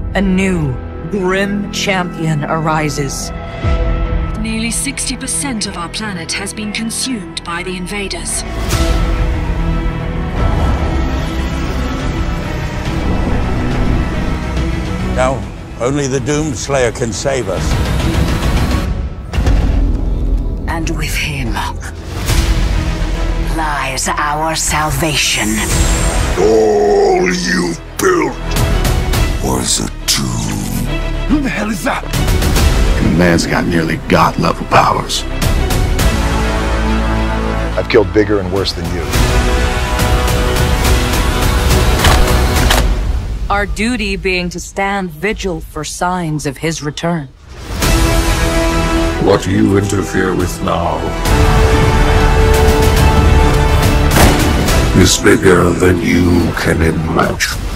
A new, grim champion arises. Nearly 60% of our planet has been consumed by the invaders. Now, only the Doomed Slayer can save us. And with him lies our salvation. All you built was a tomb. Who the hell is that? And the man's got nearly god-level powers. I've killed bigger and worse than you. Our duty being to stand vigil for signs of his return. What you interfere with now is bigger than you can imagine.